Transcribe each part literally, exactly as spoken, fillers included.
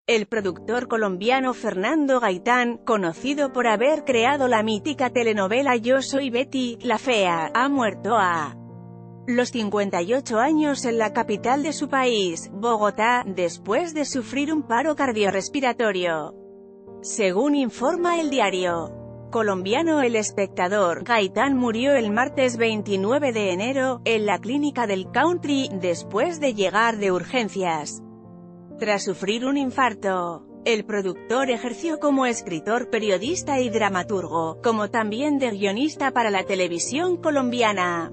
El productor colombiano Fernando Gaitán, conocido por haber creado la mítica telenovela Yo soy Betty, la fea, ha muerto a los cincuenta y ocho años en la capital de su país, Bogotá, después de sufrir un paro cardiorrespiratorio. Según informa el diario colombiano El Espectador, Gaitán murió el martes veintinueve de enero, en la clínica del Country, después de llegar de urgencias. Tras sufrir un infarto, el productor ejerció como escritor, periodista y dramaturgo, como también de guionista para la televisión colombiana.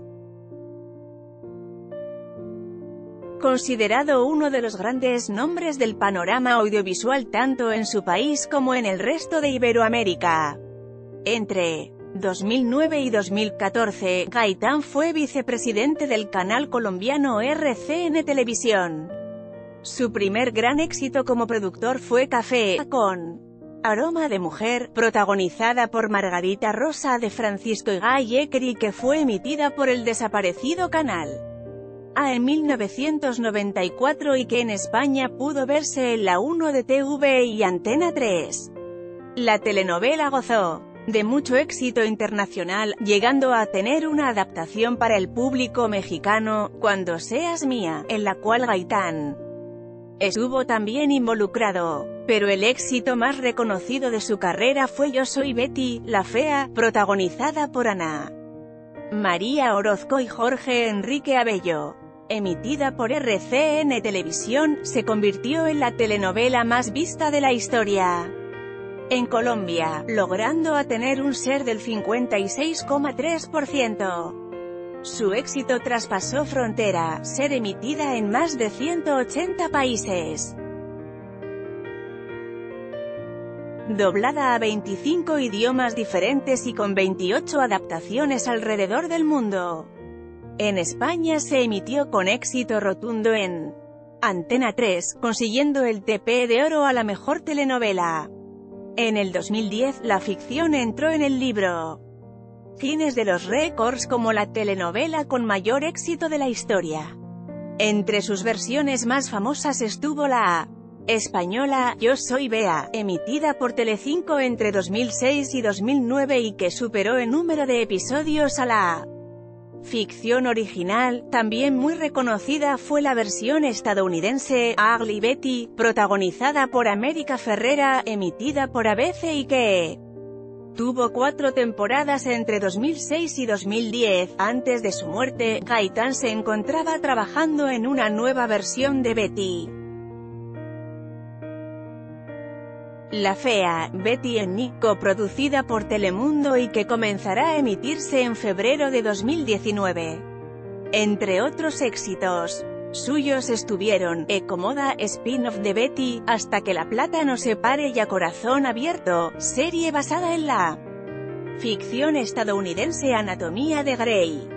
Considerado uno de los grandes nombres del panorama audiovisual tanto en su país como en el resto de Iberoamérica. Entre dos mil nueve y dos mil catorce, Gaitán fue vicepresidente del canal colombiano R C N Televisión. Su primer gran éxito como productor fue Café con aroma de mujer, protagonizada por Margarita Rosa de Francisco Igay, que fue emitida por el desaparecido canal A en mil novecientos noventa y cuatro y que en España pudo verse en la uno de T V y Antena tres. La telenovela gozó de mucho éxito internacional, llegando a tener una adaptación para el público mexicano, Cuando seas mía, en la cual Gaitán estuvo también involucrado. Pero el éxito más reconocido de su carrera fue Yo soy Betty, la fea, protagonizada por Ana María Orozco y Jorge Enrique Abello. Emitida por R C N Televisión, se convirtió en la telenovela más vista de la historia en Colombia, logrando a tener un share del cincuenta y seis coma tres por ciento. Su éxito traspasó frontera, ser emitida en más de ciento ochenta países. Doblada a veinticinco idiomas diferentes y con veintiocho adaptaciones alrededor del mundo. En España se emitió con éxito rotundo en Antena tres, consiguiendo el T P de Oro a la mejor telenovela. En el dos mil diez, la ficción entró en el libro Guinness de los récords como la telenovela con mayor éxito de la historia. Entre sus versiones más famosas estuvo la española Yo soy Bea, emitida por Telecinco entre dos mil seis y dos mil nueve y que superó en número de episodios a la ficción original. También muy reconocida fue la versión estadounidense, Ugly Betty, protagonizada por América Ferrera, emitida por A B C y que tuvo cuatro temporadas entre dos mil seis y dos mil diez. Antes de su muerte, Gaitán se encontraba trabajando en una nueva versión de Betty, la fea, Betty en Nico, producida por Telemundo y que comenzará a emitirse en febrero de dos mil diecinueve. Entre otros éxitos suyos estuvieron Ecomoda, spin-off de Betty, Hasta que la plata nos separe y A corazón abierto, serie basada en la ficción estadounidense Anatomía de Grey.